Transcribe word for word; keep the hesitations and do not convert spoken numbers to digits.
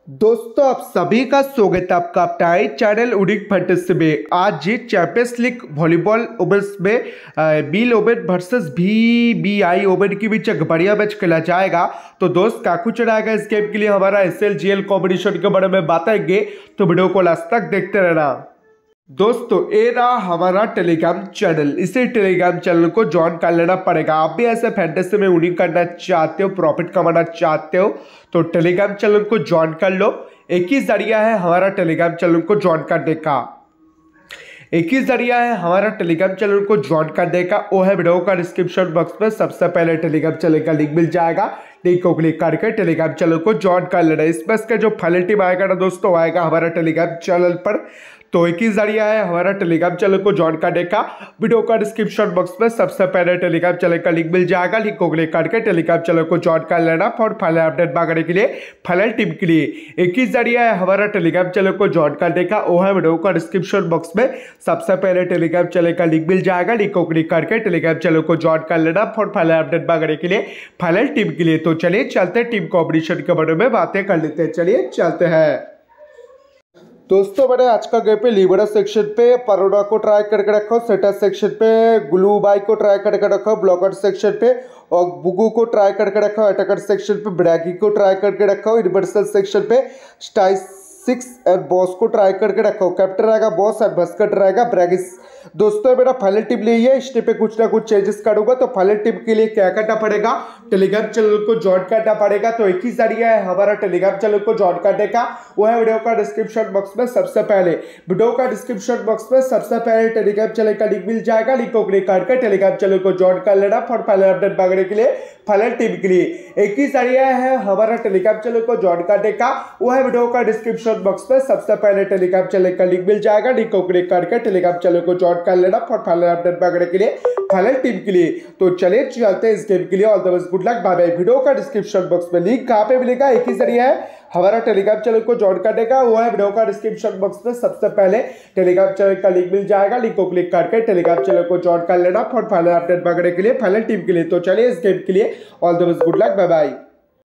दोस्तों आप सभी का स्वागत है आपका अपना चैनल उडिक फैंटेसी में। आज ये चैंपियंस लीग वॉलीबॉल ओवल्स में बिल ओवेन वर्सेस भी बी आई ओवेन के बीच एक बढ़िया मैच खेला जाएगा। तो दोस्त क्या कुछ रहेगा इस गेम के लिए हमारा S L G L competition के बारे में बताएंगे, तो वीडियो को लास्ट तक देखते रहना। दोस्तों ये रहा हमारा टेलीग्राम चैनल, इसे टेलीग्राम चैनल को ज्वाइन कर लेना पड़ेगा। आप भी ऐसे फैंटेसी में विनिंग करना चाहते हो, प्रॉफिट कमाना चाहते हो तो टेलीग्राम चैनल को ज्वाइन कर लो। एक ही जरिया है हमारा टेलीग्राम चैनल को ज्वाइन करने का, एक ही जरिया है हमारा टेलीग्राम चैनल को ज्वाइन करने का, वो है वीडियो का डिस्क्रिप्शन बॉक्स में सबसे पहले टेलीग्राम चैनल का लिंक मिल जाएगा। लिंक को क्लिक करके टेलीग्राम चैनल को ज्वाइन कर लेना। इस बस का जो फाइनल टीम आएगा ना दोस्तों, आएगा हमारा टेलीग्राम चैनल पर। तो एक ही जरिया है हमारा टेलीग्राम चैनल को ज्वाइन करने का। वीडियो का डिस्क्रिप्शन बॉक्स में सबसे पहले टेलीग्राम चैनल का लिंक मिल जाएगा। लिंक को क्लिक करके टेलीग्राम चैनल को ज्वाइन कर लेना फॉर फाइनल अपडेट मांगने के लिए, फाइनल टीम के लिए। एक ही जरिया है हमारा टेलीग्राम चैनल को ज्वाइन करने का, वो है वीडियो का डिस्क्रिप्शन बॉक्स में सबसे पहले टेलीग्राम चैनल का लिंक मिल जाएगा। लिंक को क्लिक करके टेलीग्राम चैनल को ज्वाइन कर लेना फॉर फाइनल अपडेट मांगने के लिए, फाइनल टीम के लिए। तो चलिए चलते हैं टीम कॉम्पिटिशन के बारे में बातें कर लेते हैं। चलिए चलते हैं दोस्तों। मैंने आज का गेम पे लिबरा सेक्शन पे परोडा को ट्राई करके रखा, सेटर सेक्शन पे ग्लू बाई को ट्राई करके रखा, ब्लॉकर सेक्शन पे और बुगू को ट्राई करके रखा, अटैकर सेक्शन पे ब्रैगी को ट्राई करके रखा, यूनिवर्सल सेक्शन पे स्टाइस सिक्स और बॉस को ट्राई करके रखा। कैप्टन रहेगा बॉस और बस्कट रहेगा ब्रैगिस। दोस्तों मेरा फाइनल टीम लिए है, इस टीम पे कुछ ना कुछ चेंजेस करूंगा। तो फाइनल टीम के लिए क्या करना पड़ेगा, टेलीग्राम चैनल को ज्वाइन करना पड़ेगा। तो एक ही जरिया है हमारा टेलीग्राम चैनल को ज्वाइन करने का, वो है वीडियो का डिस्क्रिप्शन बॉक्स में सबसे पहले वीडियो का डिस्क्रिप्शन बॉक्स में सबसे पहले टेलीग्राम चैनल का लिंक मिल जाएगा। लिंक को क्लिक करके टेलीग्राम चैनल को ज्वाइन कर लेना फॉर फाइनल अपडेट मांगने के लिए, फाइनल टीम के लिए। एक ही जरिया है हमारा टेलीग्राम चैनल को ज्वाइन करने का, वो है वीडियो का डिस्क्रिप्शन बॉक्स में सबसे पहले टेलीग्राम चैनल का लिंक मिल जाएगा। लिंक को क्लिक करके टेलीग्राम चैनल को ज्वाइन कर लेना फॉर फाइनल अपडेट मांगने के लिए, फाइनल टीम के लिए। तो चलिए चलते हैं इस गेम के लिए। All the best, good luck, bye bye. Video का डिस्क्रिप्शन बॉक्स में लिंक कहां पे मिलेगा, एक ही जरिया है हमारा टेलीग्राम चैनल को ज्वाइन करने का, वो है वीडियो का डिस्क्रिप्शन बॉक्स में सबसे पहले टेलीग्राम चैनल का लिंक मिल जाएगा। लिंक को क्लिक करके टेलीग्राम चैनल को ज्वाइन कर लेना फॉर फाइनल अपडेट मांगने के लिए, फाइनल टीम के लिए। तो चलिए इस गेम के लिए all the best, good luck, bye bye.